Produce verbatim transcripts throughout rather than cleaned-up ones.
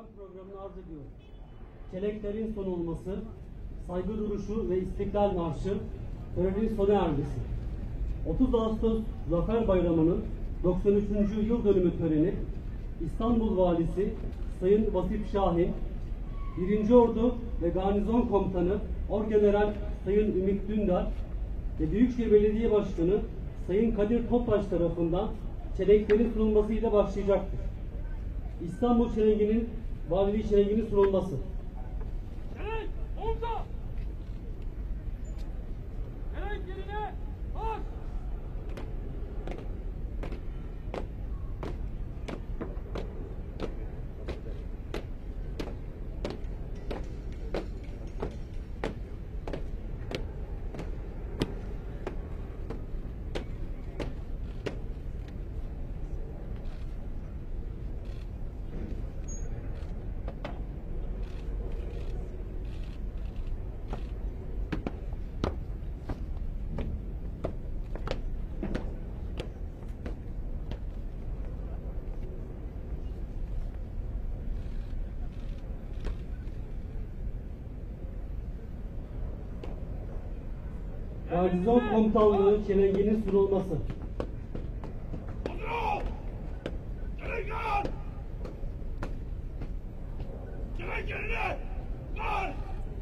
tören programını arz ediyor. Çelenklerin sonulması, saygı duruşu ve İstiklal Marşı törenin sona ermesi. otuz Ağustos Zafer Bayramı'nın doksan üçüncü yıl dönümü töreni İstanbul Valisi Sayın Vasip Şahin, birinci Ordu ve Garnizon Komutanı Orgeneral Sayın Ümit Dündar ve Büyükşehir Belediye Başkanı Sayın Kadir Topbaş tarafından çelenklerin sunulmasıyla başlayacaktır. İstanbul Çelengi'nin, Valiliği Çelengi'nin sunulması. Çelenk omza! Çelenk yerine baş! Garnizon Komutanlığı Çelengi'nin sunulması. Hazır ol! Çelenk al! Çelenk yerine baş!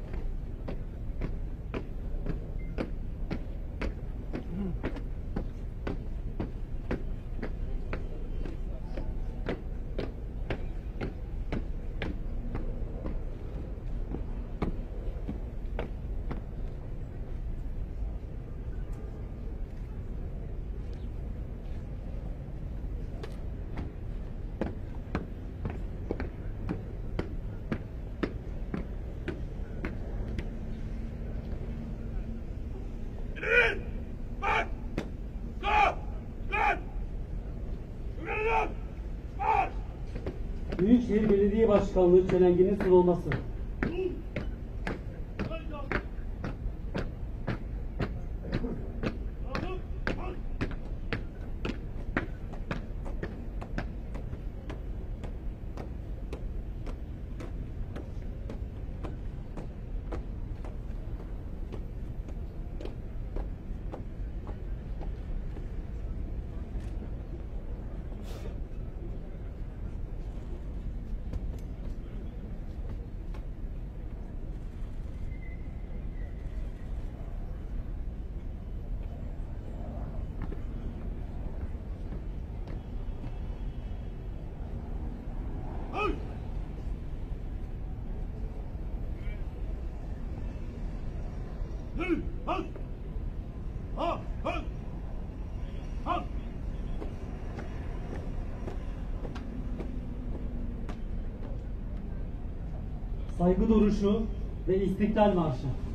İleri! Bak! Sağ! Dön! Yukarıdan! Baş! Büyükşehir Belediye Başkanlığı Çelengi'nin sunulması. Hey! Yürü! Halt! Ha! Halt! Halt! Saygı duruşu ve İstiklal Marşı.